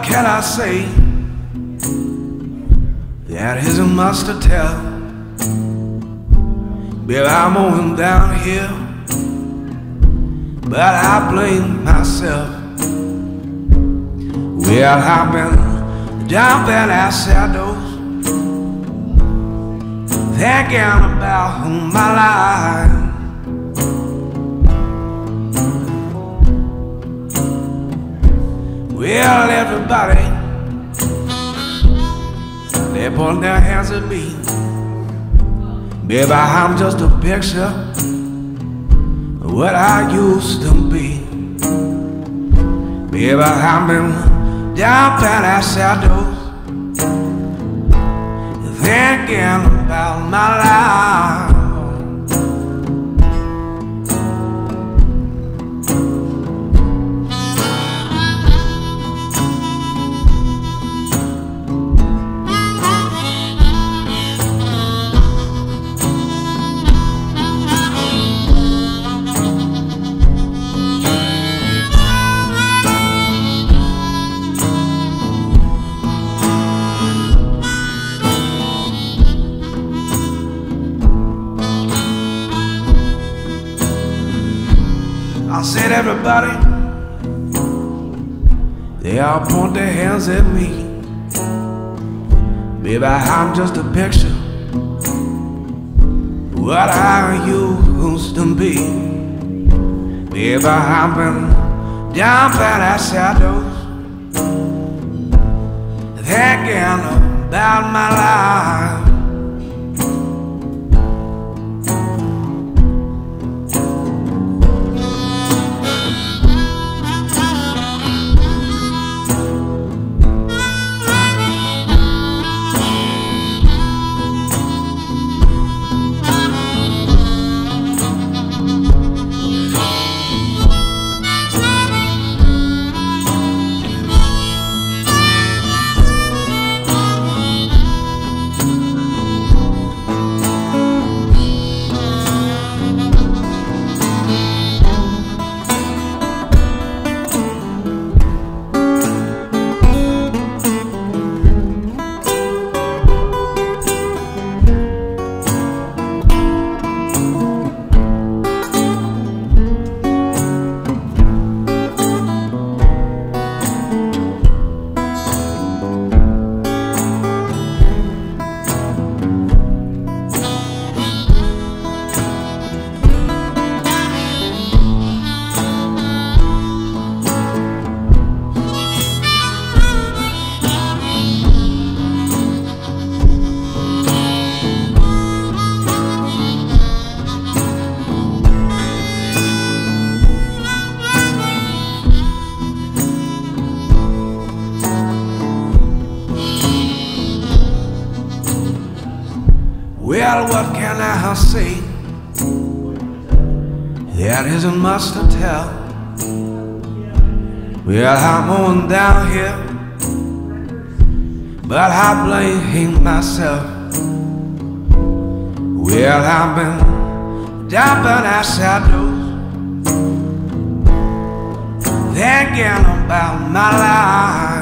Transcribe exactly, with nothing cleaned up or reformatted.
can I say that isn't much to tell? Baby, I'm on down here, but I blame myself. Well, I've been down in our shadows, thinking about my life. Well, everybody, they point their hands at me. Baby, I'm just a picture of what I used to be. Baby, I've been down in our shadows, thinking about my life. I said everybody, they all point their hands at me. Baby, I'm just a picture of what I used to be. Baby, I've been down by the shadows, thinking about my life. Well, what can I say? There isn't much to tell. Well, I'm on down here, but I blame myself. Well, I've been down by the shadows, thinking about my life.